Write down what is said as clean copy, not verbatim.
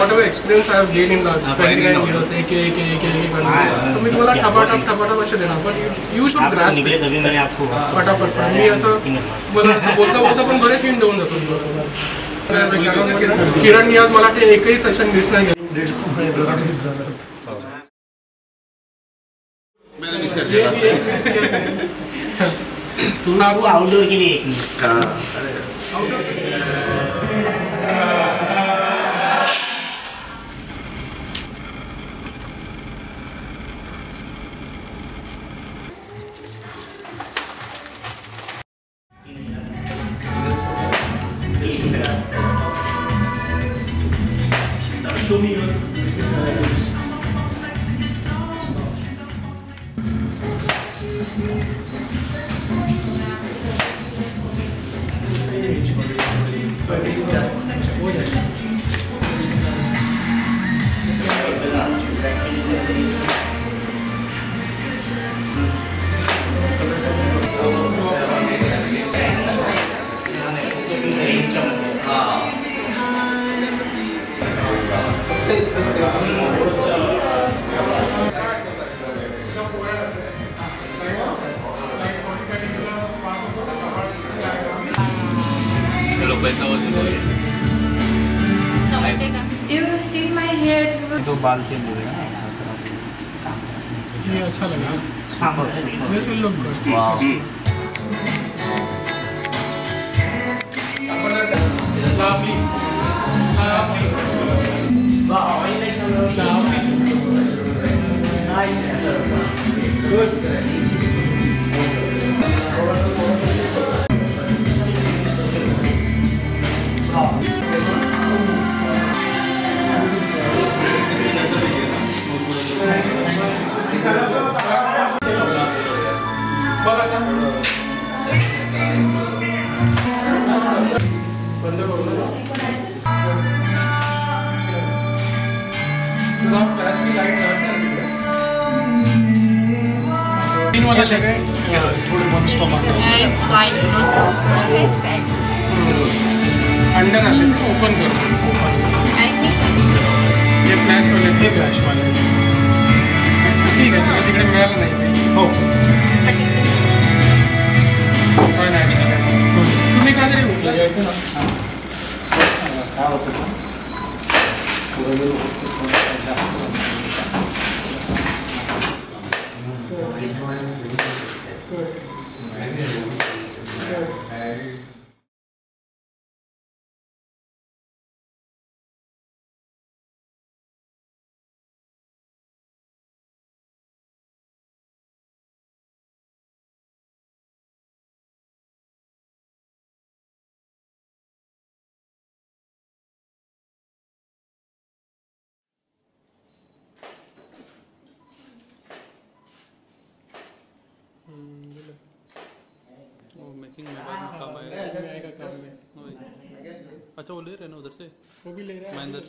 whatever experience I have gained in the 29 years, एक तो मी तुम्हाला ठपाठप असे देणार, पण you should grasp it. फटाफट मी असं मला असं बोलता पण बरेच हिंट देऊन जातो. किरण आज मला ते एकही सेशन मिस नाही केलं. मैंने मिस कर दिया तुम आउटडोर के लिए एक miss. Show me yours. You see my hair? तो बाल चेंज हो गए ना. ये अच्छा लगा. हाँ. This will look good. Wow. Lovely. Nice. Good. थोड़े बहुत स्टॉप It's fine. अंडर आले ओपन करो. ये फ्लॅश वाले ठीक आहे. तुला तिकडे मिळालं नाही. हो तुम्ही काय तरी उठला काय होतं मेकिंग में काम आएगा काम में. अच्छा वो ले रहे हैं ना उधर से. वो भी ले रहा है. महेंद्र